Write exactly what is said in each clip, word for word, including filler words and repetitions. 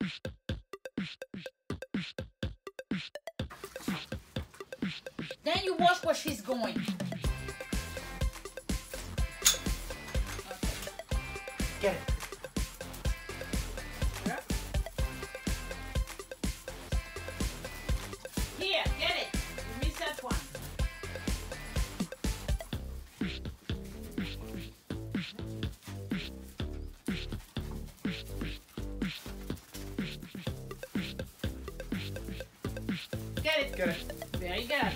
Then you watch where she's going. Get it. Yeah. Here, get it. You missed that one. Get it. Get it. Very good.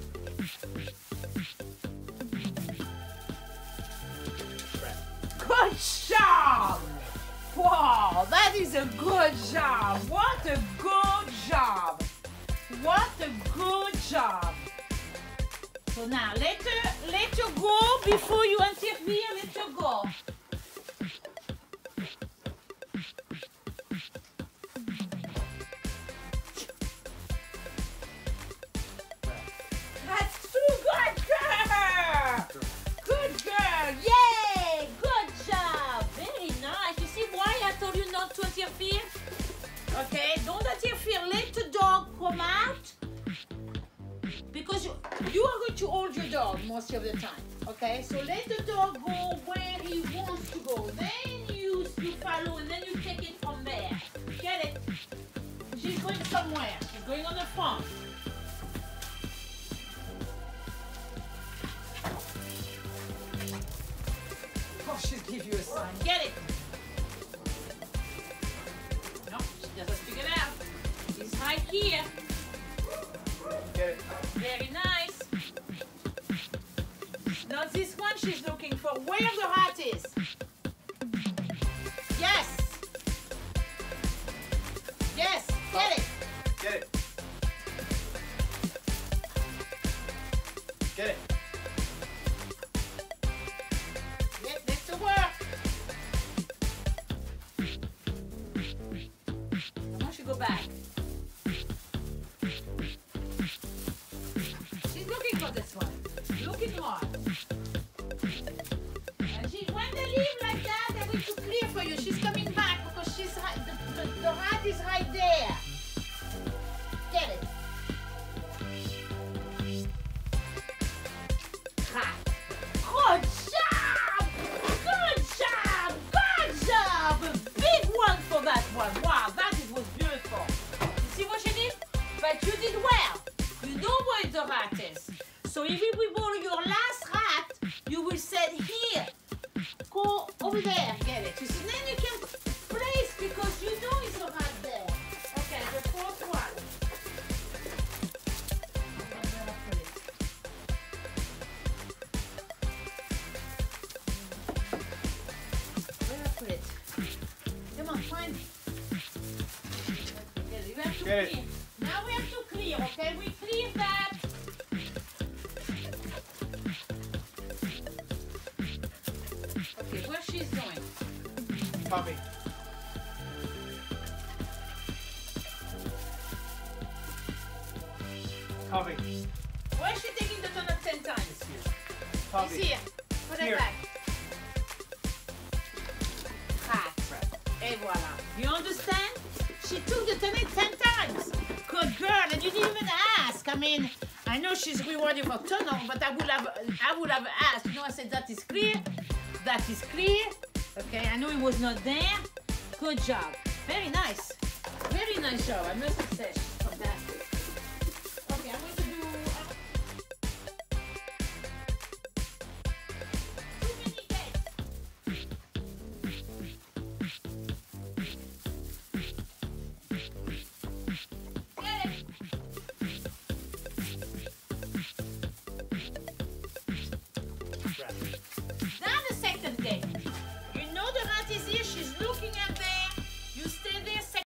Good job! Wow, that is a good job. What a good job. What a good job. So now let her let her go before you interfere. Let her go. That's too good, girl. Good girl. Yay! Good job. Very nice. You see why I told you not to interfere? Okay, don't interfere. Let the dog come out. Because you, you are going to hold your dog most of the time. Okay, so let the dog go where he wants to go. Then you, you follow and then you take it from there. Get it? She's going somewhere. She's going on the farm. Oh, she'll give you a sign. Get it? No, she doesn't figure it out. She's right here. Get it. Very nice. Now this one she's looking for where the rat is. Yes. Yes, get it. Get it. Get it. Get this to work. Now why don't you go back? She's looking for this one. Looking hard. And she, when they leave like that, they're going to clear for you. She's coming back because she's right, the, the, the rat is right there. Get it. Rat. Good job! Good job! Good job! A big one for that one. Wow, that is, was beautiful. You see what she did? But you did well. You know where the rat is. So if we borrow your last rat, you will set here. Go over there, get it. You see, then you can place because you know it's a rat there. Okay, the fourth one. Where I put it? Come on, find it. Get it. You have to Get it. clear. Now we have to clear, okay? We clear that. Okay, where she's going? Copy. Copy. Where is she taking the donut ten times? Copy. It's here. Put Here. it back. Rat. Et voila. You understand? She took the donut ten times. Good girl, and you didn't even ask. I mean, I know she's rewarding for tunnel, but I would have, I would have asked. You know, I said that is clear. That is clear. Okay, I know it was not there. Good job. Very nice. Very nice job. I must say, fantastic. Okay, I'm going to do. Uh, Too many gates.